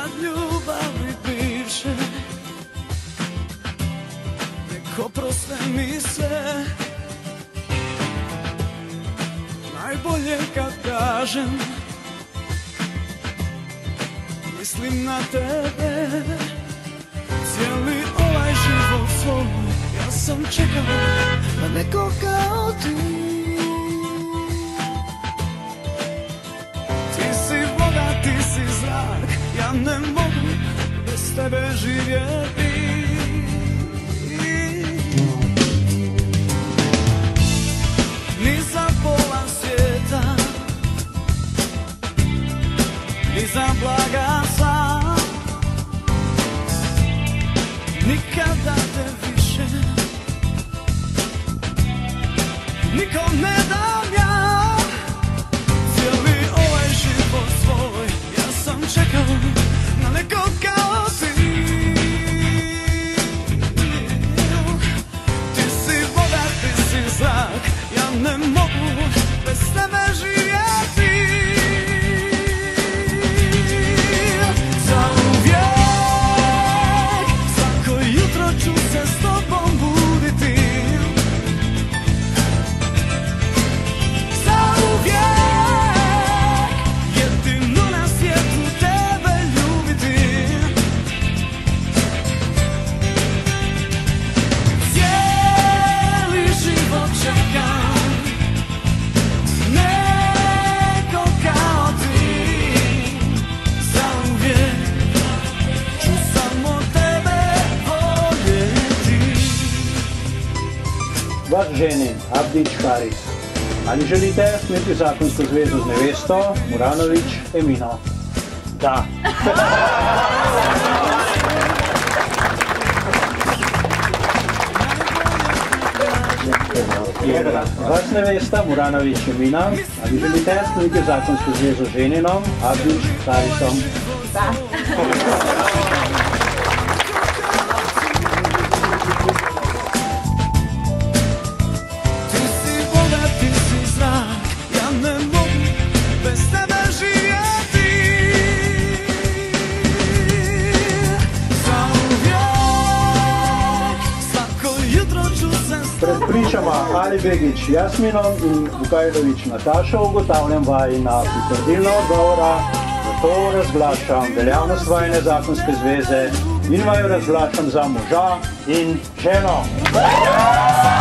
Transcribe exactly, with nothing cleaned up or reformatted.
Kad ljubavi bivše nek oproste mi sve. Najbolje kad kažem mislim na tebe. Cijeli ovaj život svoj ja sam čekao na neko kao ti. Ti si voda, ti si zrak, ja ne mogu bez tebe živjeti. Ni za pola svijeta, ni za blaga sam, nikada te više nikom ne dam ja. Cijeli ovaj život svoj ja sam čekao na nekog kao ti. Ti si voda, ti si zrak, ja ne mogu bez tebe živjeti. Zauvijek, svako jutro ću se s tobom buditi. Zauvijek, jedino na svijetu tebe ljubiti. Cijeli život čekam neko kao ti. Zauvijek ću samo tebe voljeti. Vaš ženin, Abdić Haris. Ali želite imeti zakonsko zvezo z nevesto, Muranović Emino? Da. Vaš nevesta, Muranović Emina. Ali želite imeti zakonsko zvezo z ženinom, Abdić Harisom? Da. Ti si voda, ti si zrak, ja ne mogu bez tebe živjeti. Zauvijek, svako jutro ću se s Pred pričama Ali Begić Jasminom in Vukajlović Natašo ugotavljam vajina pritrdilna odgovora, zato razglašam veljavnost vajine zakonske zveze in vaju razglašam za moža in ženo.